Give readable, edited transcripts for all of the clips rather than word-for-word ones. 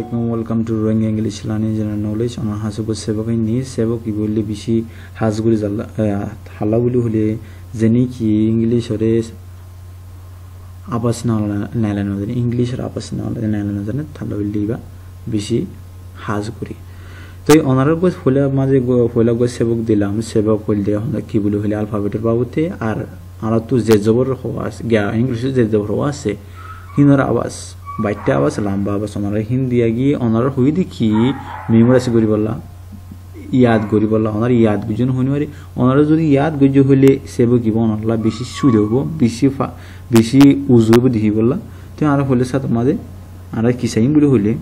welcome to Rohingya English learning general knowledge on hasugo sebok ni sebok ki bolli bishi hasguri jalla hala boli hole jeni ki English ore apas na nalano jeni English or apas na nalano jeni thala bolli ba bishi hasguri তো অনারার গো ফলে মাঝে ফলে গো সেবক দিলাম সেবক বলতে আমরা কি বলি হলে অ্যালফাবেটের বাবুতে আর আর তো যে জবর হওয়া আছে গিয়া ইংলিশে যে জবর হওয়া আছে হিনর আওয়াজ বাইটা আওয়াজ লম্বা আওয়াজ অনারা হিন্দি আগি অনারা হই দেখি মেমোরাইজ করি বললা ইয়াদ করি বললা অনার ইয়াদ বুঝুন হনি মারি অনারা যদি ইয়াদ গজ্জ হলে সেবক কি অনারা বেশি সুদ হবো বেশি উজু হবো দেখি বললা তো আর হলে সাথে মাঝে আর কি সাইন বলি হলে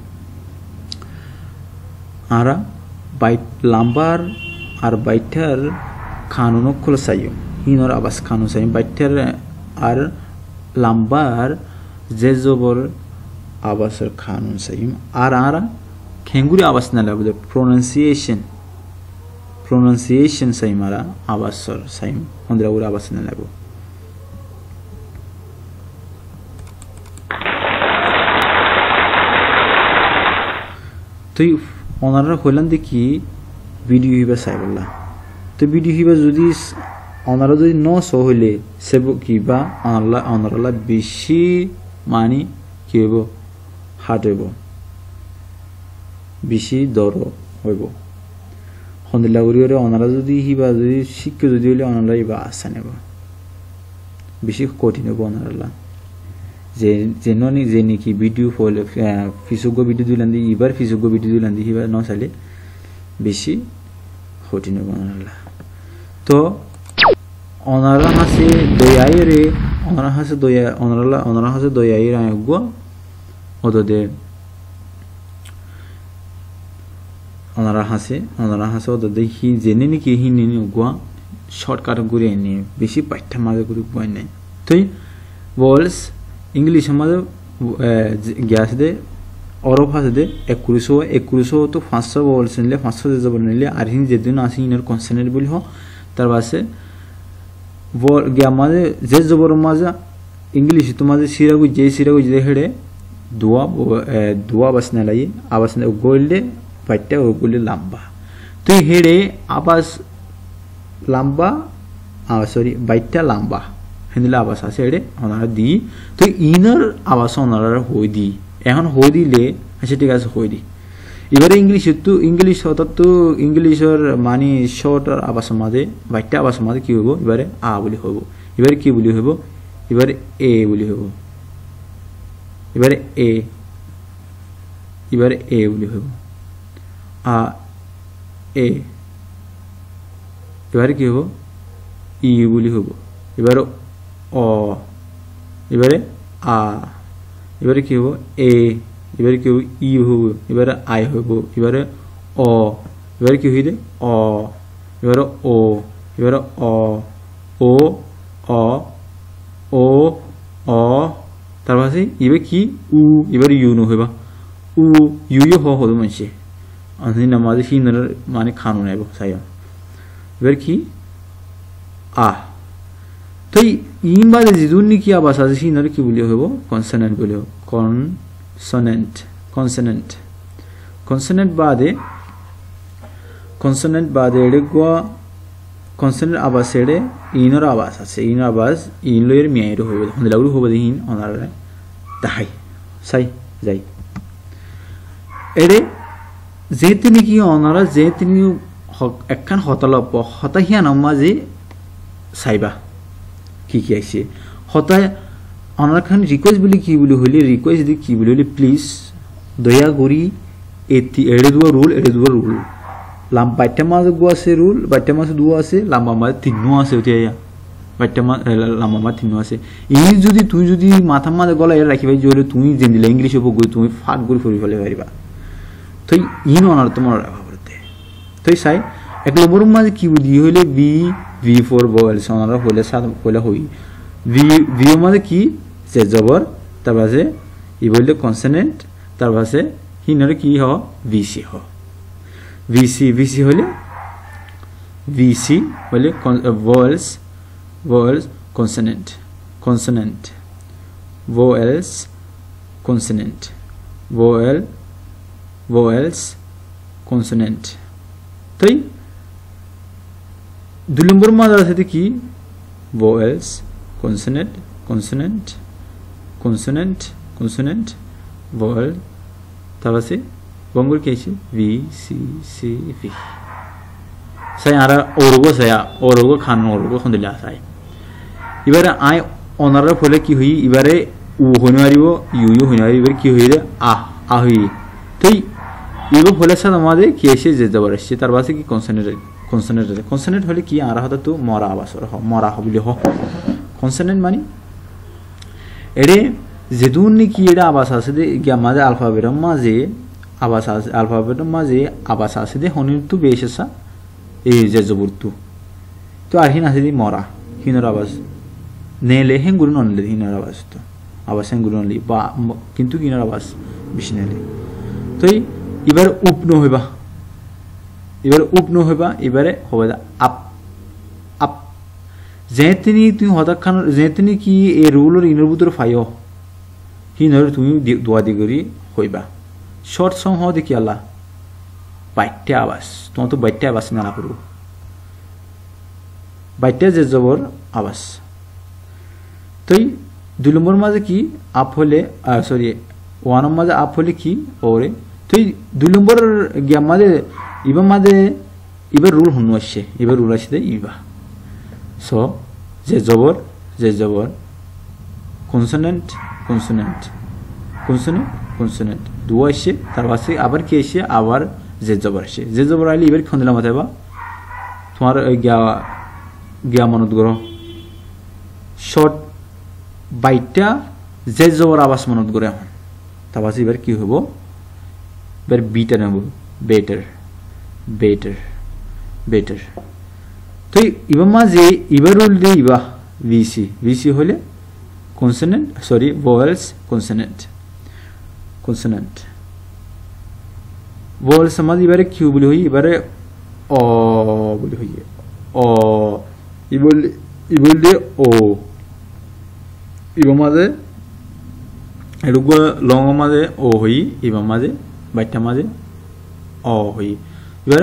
आरा बाइट लांबार आर बाइटर खानुनो खुल सायो हिनर आवाज खानु सायो बाइटर आर लांबार जेजोबर आवाज खानु सायो आर आरा खेंगुरी आवाज न लागो प्रोनाउंसिएशन सायो मारा आवाज सायो हंद्रा उर आवाज न लागो तो অনারা হইলাম দেখি ভিডিও হিবা চাইবলা তো ভিডিও হিবা যদি অনারা যদি নশ হইলে সেব কিবা অনারা বেশি মানি কি হইব হার্ট হইব বেশি দর হইব হন্দিলা করিওরে অনারা যদি হিবা যদি শিক্ষা যদি হইলে অনারা ইবা আশা নেব বেশি কঠিন হইব অনারা যে জেননি জেনি কি ভিডিও ফলে ফিসুগো ভিডিও দিলান্দি ইবার ফিসুগো ভিডিও দিলান্দি হিবা ন সালে বেশি হটিনো বানালা তো অনারা হাসে দয়াইরে অনারা হাসে দয়াইরে আয়গো ওদে অনারা হাসে ওদে হি জেনি কি হি নিনি গো শর্টকাট করে নি বেশি পাঠ্য মাঝে করে পয় নাই তুই বলস इंग्लिश हमारे गैस दे और भाष दे 2100 तो 500 वर्ड्स निले 500 जे जबर निले আর হিন যেদিন আসি ইনার কনসোনেন্ট বলি হ তার বাসে ওর গিয়া মাঝে যে জবর মাঝে ইংলিশ তো মাঝে সিরাগু যে হেডে দুয়া বাস না লাই আবাস না গোল্ডে বাইটা ও গোল্ডে লম্বা তো হেডে আবাস লম্বা সরি বাইটা লম্বা হিন্দলা আবাস আছে এডে ওনারা দি তো ইনার আবাস ওনারা হই দি এখন হই দিলে আচ্ছা ঠিক আছে হই দি এবারে ইংলিশ হতো তো ইংলিশের মানে শর্ট আর আবাস মাঝে বাইটা আবাস মাঝে কি হইব এবারে আ বলি হইব এবারে কি বলি হইব এবারে এ বলি হইব এবারে এ বলি হইব আ এ এবারে কি হইব ই বলি হইব এবারে অ এবারে আ এবারে কি হবো এ এবারে কি হবো ই হবো এবারে আই হবো এবারে অ এবারে কি হইলে অ এবারে ও এবারে অ ও অ ও অ তারপর আছে এবারে কি উ এবারে ইউ ন হইবা উ ইউ হ হলো মানছে আমি নামাজে হিনর মানে খানো নাইব সাইয়া এবারে কি আ তো ইন বাদে জিদুনি কি আবাস আছে সিনার কি বলি হইব কনসোনেন্ট বলি হইব কনসোনেন্ট বাদে এডে গো কনসোনেন্ট আবাস এডে ইনর আবাস আছে ইন আবাস ইন লয়ের মিয়াইর হইব হন্দিলাগুলো হইব দিন অনারা তাহাই সাই যাই এডে যে তিনি কি অনারা যে তিনি একখান হতালপ হতাহিয়া নামাজে সাইবা কি আছে হতায় অনার খান রিকোয়েস্ট বলি কি বলি হইলে রিকোয়েস্ট দি কি বলি হইলে প্লিজ দয়া করি এড়ে দুয়া রুল লাম বাইটা মাছ গো আছে রুল বাইটা মাছ দুয়া আছে লাম্বা মাছ তিনও আছে ওতিয়া বাইটা মাছ লাম্বা মাছ তিনও আছে এই তুই যদি মাথা মাঝে গলা এর রাখিবাই জলে তুমি যেন দিলে ইংলিশ হবো তুমি ফাট করে ফরি ফেলে পারিবা তো ইন অনার তোমার রাখা করতে তো সাই এক নম্বর মাঝে কি বুঝি হইলে V for vowels ওনারা হলে হলে হই V মানে কি যে জবর তার পাশে ই বললে কনসোনেন্ট তার পাশে হিনরে কি হ VC হলে VC বলে vowels consonant vowels consonant vowel vowels consonant তাই 2 নম্বর মাঝে আছে কি vowels consonant consonant consonant consonant vowel তারপর আছে বঙ্গর কি আছে v c c v সাই আর ওরগো খান ওরগো খন্দিলা সাই এবারে আই অনারে ফলে কি হই এবারে উ হইনো আরিব ইউ ইউ হইনো আরিব কি হই রে আ হই তাই ইগো ফলে সাথে আমাদের কি এসে যে যাবার আসছে তার বাসে কি কনসোনেন্ট হলে কি আর হতো তো মরা আবাস মরা হবলি হ কনসোনেন্ট মানে এরে যেদুন কি এটা আবাস আছে দে কি আমাদের আলফাবেটের মাঝে আবাস আছে দে হনির তো বেশ আছে এই যে জবরতু তো আর হিন আছে দি মরা হিনর আবাস নেলে হেঙ্গুর ননলে হিনর আবাস তো আবাস হেঙ্গুর ননলে বা কিন্তু হিনর আবাস বেশি নেলে তো এবার উপনো হইবা এবারে হবে আপ আপ যেতিনি তুমি হঠাৎ যেতিনি কি এই রুলর ইনর ভিতর ফাইও হিনর তুমি দোয়া দি করি হইবা শর্ট সং হ দেখি আল্লাহ বাইটে আবাস তোমার তো বাইটে আবাস না করবো বাইটে যে জবর আবাস তুই 2 নম্বর মাঝে কি আপ হলে সরি 1 মাঝে আপ হলে কি ওরে তুই 2 নম্বর গিয়া মাঝে এবার রুল হনু আসছে এবার রুল আসছে ইবা সো যে জবর কনসোনেন্ট দুয়া আসছে তার পাশে আবার কি আসছে আবার যে জবর আসছে যে জবর আইলে এবার খন দিলাম মাথায় বা তোমার গিয়া মনত করো শর্ট বাইটটা যে জবর আবাস মনত করে এখন তার পাশে এবার কি হবো এবার বিটা নেব better তো ইবা মাঝে ইবা রুল দে ইবা vc হলে consonant sorry vowels consonant vowels মাঝে এবারে কি বলি হই এবারে অ বলি হই অ ইবল দে ও ইবা মাঝে এরুগো লং মাঝে ও হই ইবা মাঝে বাইটা মাঝে অ হই এবারে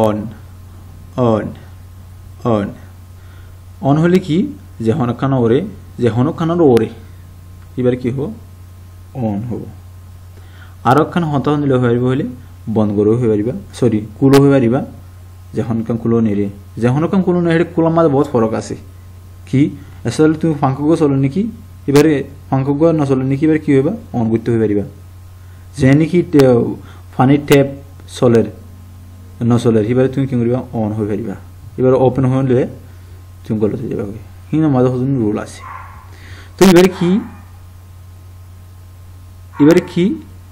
অন হলে কি যে হনখানা ওরে এবারে কি হবো অন হব আর একখানা হতা দিলে হয়ে হলে বন্ধ করে হয়ে পারিবা সরি কুলো হয়ে পারিবা যে হনকান কুলো নেড়ে যে হনকান কুলো নেড়ে কুলোর মাঝে বহুত ফরক আছে কি আসলে তুমি ফাঙ্কগ চলো নাকি এবারে ফাঙ্কগ না চলো নাকি এবারে কি হইবা অন করতে হয়ে পারিবা যে নাকি ফানি ট্যাপ চলের নচলের এবারে তুমি কি করিবা অন হয়ে পারিবা এবারে ওপেন হলে তুমি গলতে যাবা হিনো মাঝে হজন রুল আছে তো এবারে কি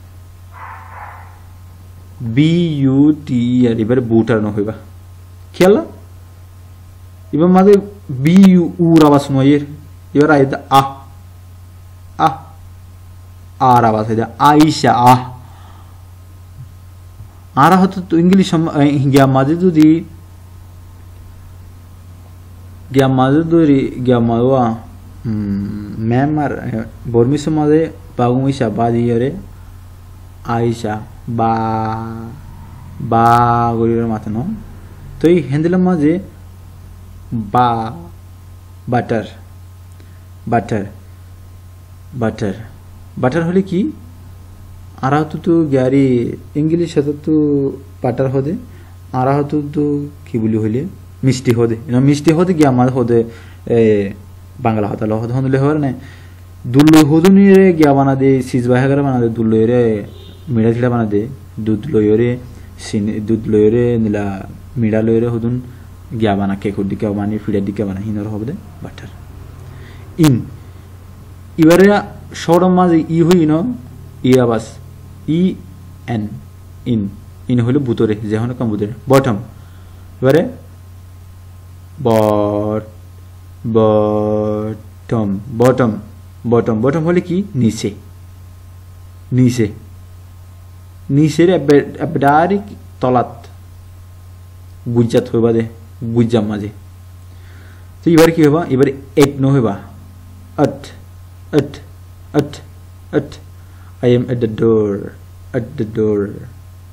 BUT আর এবারে বুটার ন হইবা খেলা এবার মাঝে BU উর আওয়াজ নয়ের এবার আইদা আর আওয়াজ হইদা আইসা আর হতো তো ইংলিশ গিয়া মাঝে যদি মাওয়া ম্যানমার বর্মিস মাঝে বাগুমিসা বাজিয়রে আইসা বা গরির মাথা ন তো এই হ্যান্ডেলের মাঝে বাটার হলে কি আর হতো তো গ্যারি ইংলিশ হতো তো বাটার হদে আর হতো তো কি বলি হইলে মিষ্টি হদে গিয়া আমার হদে বাংলা হতা হদে হলে হওয়ার না দুল্লো হদুনিরে গিয়া বানা দে সিজ বাহাগারে বানা দে দুল্লোরে মিড়া ছিড়া বানা দে দুধ লয়রে নীলা মিড়া লয়রে হদুন গিয়া বানা কেকুর দিকে বানি ফিডার দিকে বানা হিনর হবে দে বাটার এবারে সরম মাঝে হই ন আবাস ইন হইল বুতরে যেহন কাম বুতরে বটম এবারে বটম হলে কি নিচের এবারে তলাত গুজ্জাত হইবা দে গুজ্জাম মাঝে তো এবার কি হইবা এবারে এক ন হইবা at I am at the door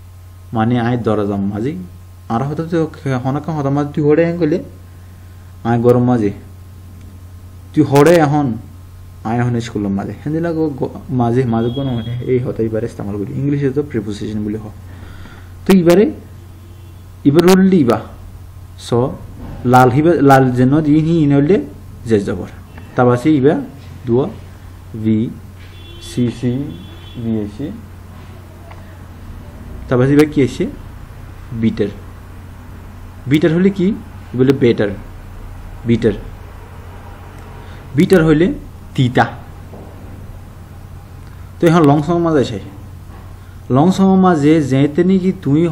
মানে আই দরজাম মাঝি আর হতো তো হনকা হতো মাঝি তুই হড়ে গেলে আই গরম মাঝি তুই হড়ে এখন আই এখন স্কুল মাঝে হেন্দিলা মাঝে মাঝে কোনো মানে এই হতো এবারে ইস্তেমাল করি ইংলিশে তো প্রিপোজিশন বলে হয় তো এবারে এবার রুল দিবা সো লাল হিবা লাল যেন দি হি ইনলে জে জবর তাবাসি ইবা দুয়া ভি সি সি ভি এসে তাবাসি ইবা কি এসে বিটার বিটার হলে কি বলে বেটার বিটার বিটার হলে তিতা তো এখন লং সম মাঝে আছে লং সম মাঝে যেতে নাকি তুমি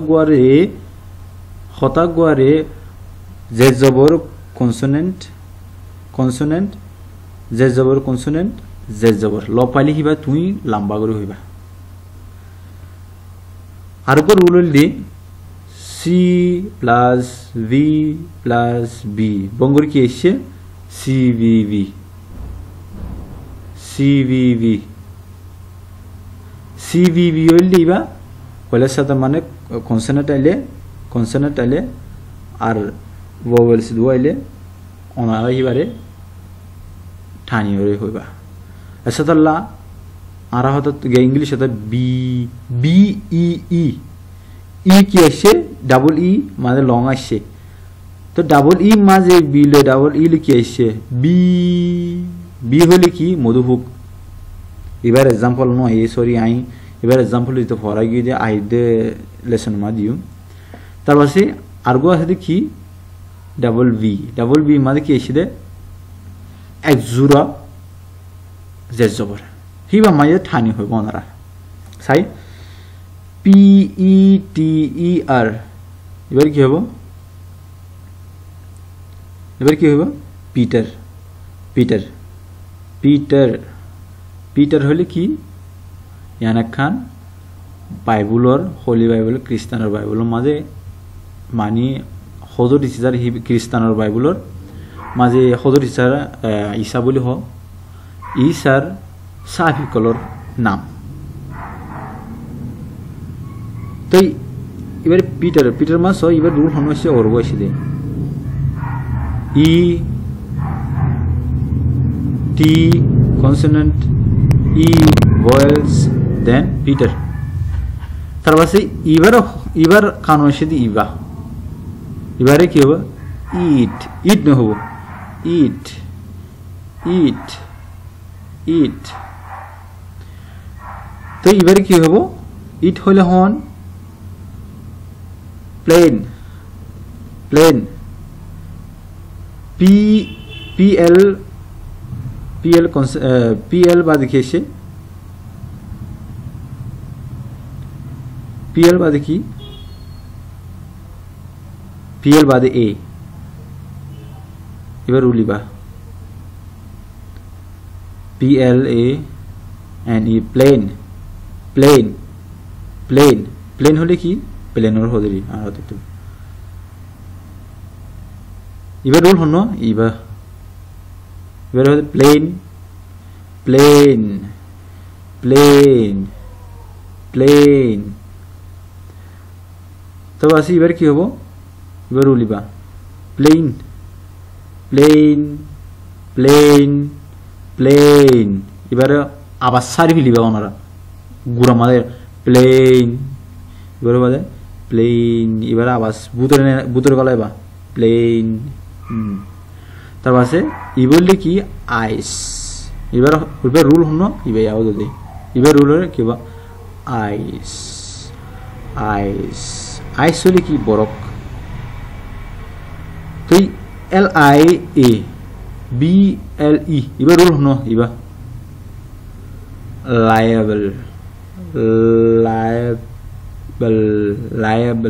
হতাগুয়ারে জে জবর কনসোনেন্ট কনসোনেন্ট জে জবর কনসোনেন্ট জে জবর ল পাইলে হিবা তুমি লম্বা করে হইবা আর উপর রুল দি C plus V plus B বঙ্গর কি এসছে সিভিভি সিভিভি সিভিভি হইলে ইবা কলের সাথে মানে কনসোনেন্ট আইলে আর vowels দুয়াইলে অনারা হিবারে ঠানি হয়ে হইবা এসাদাল্লা আরা হতো ইংলিশ হতো বি বি ই ই ই কি আসছে ডাবল ই মানে লং আসছে তো ডাবল ই মাঝে বি লে ডাবল ই কি আসছে বি বি হলে কি মধুভুক এবার এক্সাম্পল নয় এই সরি আই এবার এক্সাম্পল দিতে ফরা গিয়ে দিয়ে আই দে লেসন মা দিও তার পাশে আরগো আছে কি ডাবল ভি মানে কি এসে দে এক জোড়া জের জবর হিবা মাঝে ঠানি হইব ওনারা সাই পি ই টি ই আর এবার কি হবো পিটার পিটার পিটার পিটার হলে কি ইয়ানাক খান বাইবুলর হোলি বাইবুল খ্রিস্টানের বাইবুলের মাঝে মানি হজর ইসার খ্রিস্টানের বাইবুলর মাঝে হজর ইসার ঈসা বলি হ ঈসার সাহিকলর নাম তো এবার পিটার মাস এবার রুল হন হচ্ছে অর্গ এসে দে E T consonant E vowels then পিটার তার পাশে এবার কানো এসে দি ইবা এবারে কি হবে ইট ইট না হবো ইট ইট ইট তো এবারে কি হবো ইট হলে হন plane plane P P L P L P L বাদ দেখে পি এল বাদে কি পি এল বাদে এ এবার উলিবা P L A N E plane plane plane plane হলে কি প্লেনের হদরি আর হতে এবার রুল হন এবার হতে প্লেন প্লেন প্লেন প্লেন তবে আসি এবার কি হবো এবার উলিবা প্লেন প্লেন প্লেন প্লেন এবারে আবার সারি ফেলিবা ওনারা গুড়া মাদের প্লেন এবারে বাদে প্লেন এবারে আবাস বুতরে গলাইবা প্লেন তার পাশে ই বললে কি আইস এবার রুল হন এবার যাও যদি এবার রুল হলে কি আইস আইস আইস হলে কি বরফ তুই L I A B L E এবার রুল হন এবার লায়াবল লায়াবল লায়াবল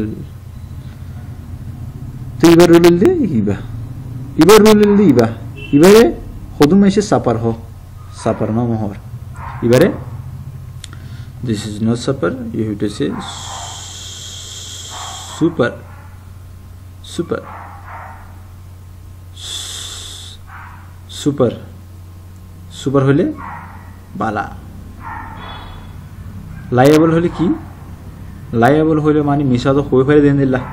তো এবার রুল দে এবার রুল দে এবারে হদুম এসে সাপার সাপার না মোহর এবারে this is not supper you have to say super super super super হলে বালা লায়াবল হলে কি লায়াবল হইলে মানে মিছা তো হয়ে ফেলে দেন দিলা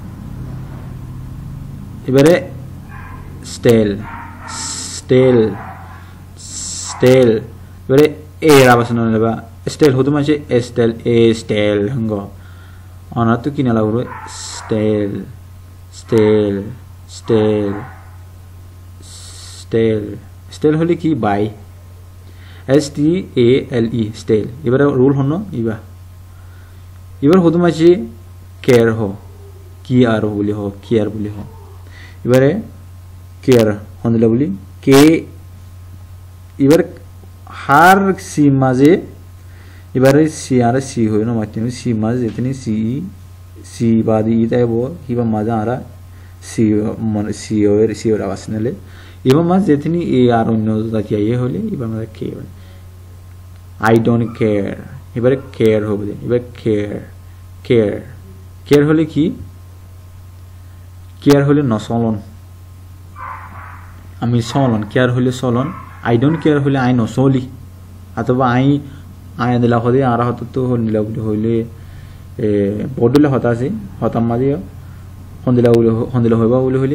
এবারে স্টেল স্টেল স্টেল এবারে এর আবাস নেবা স্টেল হতে মানে স্টেল এ স্টেল হঙ্গ অনার তো কিনা লাগবে স্টেল স্টেল স্টেল স্টেল স্টেল হলে কি বাই STALE স্টেল এবারে রুল হন এবার হতে মানে কেয়ার হ কি আর বলি হ কেয়ার বলি হ এবারে কেয়ার হন্দিলা বলি কে এবার হার সি মাঝে এবারে সি আর সি হই না মাটি সি মাঝে যেতনি সি সি বাদি ই তাইব কিবা মাঝে আরা সি মানে সি ওর আওয়াজ নেলে এবার মাঝে যেতনি এ আর অন্য জাতি আইয়ে হলে এবার আমরা কে আই ডোন্ট কেয়ার এবারে কেয়ার হবে এবার কেয়ার কেয়ার কেয়ার হলে কি কেয়ার হলে নচলন আমি চলন কেয়ার হলে চলন আই ডোন্ট কেয়ার হলে আই নচলি অথবা আই আই দিলা হলে আর হতো হন্দিলা বলে হইলে বদলে হতা আছে হতাম মাঝে হন্দিলা হইবা বলে হইলে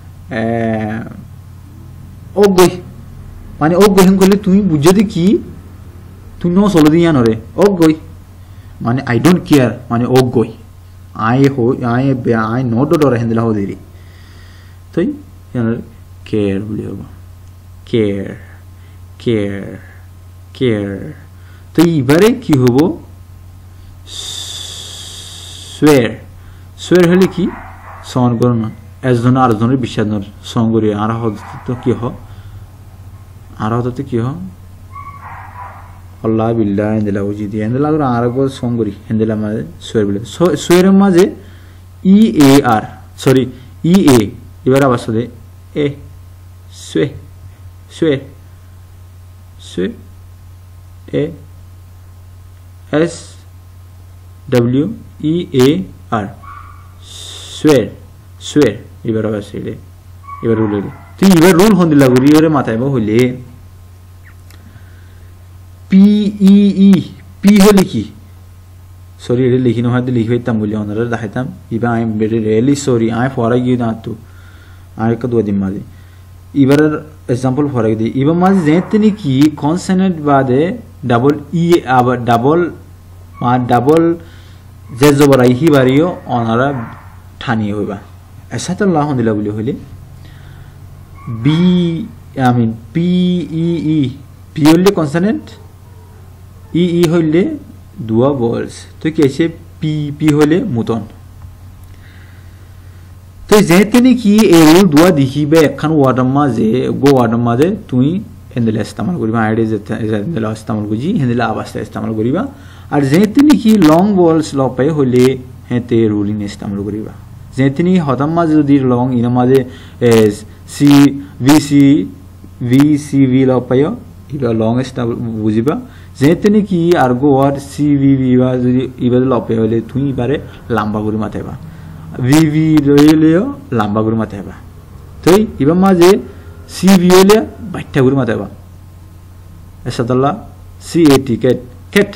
অগৈ মানে অগৈ করলে তুমি বুঝতে কি তুই ন চলো দিয়া নরে অগৈ মানে আই ডোন্ট কেয়ার মানে অগৈ আই আই নট ডরে হেন্দিলা হো দেরি তাই কেয়ার বলি হবো কেয়ার কেয়ার কেয়ার তো এবারে কি হব সোয়ার সোয়ার হলে কি সন করো না একজন আরেকজনের বিশ্বাস নর সন করি আর হতো কি হ আর হতো কি হ আল্লাহ বিল্লাহ হেন্দিলা বুঝি দিয়ে হেন্দিলা করে আর একবার সন করি হেন্দিলা মাঝে সোয়ার বলে সোয়ারের মাঝে EAR সরি EA এবার আবার সাথে এ সোয়ে সোয়ে সোয়ে A S W E A R সোয়ার সোয়ার এবার আবার সেলে এবার রুল হইলে তুই এবার রুল হন্দিলা করি এবারে মাথায় হইলে PEE পি হলে কি সরি এটা লিখি না হয়তো লিখে হইতাম বলে ওনারা দেখাইতাম এবার আই রিয়েলি সরি আই ফরাই গিয়ে না তো আর একটা দুদিন মাঝে এবার এক্সাম্পল ফরাই দিই এবার মাঝে যেতে কি কনসোনেন্ট বাদে ডাবল ই আবার ডাবল ডাবল যে জবর আই বাড়িও ওনারা ঠানিয়ে হইবা এসা তো লাহ দিলা বলে হইলে B I mean PEE P হইলে কনসোনেন্ট ই হইলে দুয়া ভয়েলস তো কি আছে পি হইলে মুতন তো যেতে কি এই রুল দুয়া দেখিবে একখান ওয়ার্ডের মাঝে গো ওয়ার্ডের মাঝে তুই হেন্দিলা ইস্তেমাল করিবা আইডি হেন্দিলা ইস্তেমাল করছি হেন্দিলা আওয়াজটা ইস্তেমাল করিবা আর যেতে কি লং ভয়েলস লপাই হইলে হেতে রুলিং ইস্তেমাল করিবা যেতে হতাম মাঝে যদি লং ইনার মাঝে সি ভি লপাই এবার লং ইস্তেমাল বুঝিবা যেতে কি আর গো ওয়ার্ড CVV বা যদি এবারে লপে হইলে তুই এবারে লম্বা করে মাথাইবা VV রইলেও লম্বা করে মাথাইবা তো এবার মাঝে CV হইলে বাইটা করে মাথাইবা এসাদাল্লাহ CAT ক্যাট ক্যাট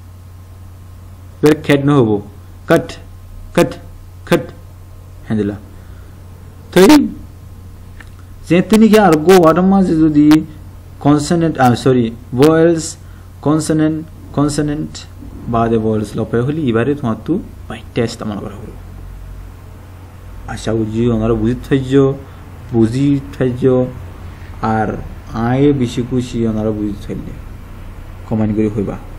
এবার ক্যাট ন হবো কাট কাট কাট হ্যান্দিলা তো যেতে কি আর গো ওয়ার্ড মাঝে যদি কনসোনেন্ট সরি ভয়েলস কনসোনেন্ট বাদে ভয়েলস লপে হলে এবারে তোমার তো বাইটা ইস্তেমাল করা হবে আশা বুঝি ওনারা বুঝি থাইজ আর আয় বেশি খুশি ওনারা বুঝি থাইলে কমেন্ট করে হইবা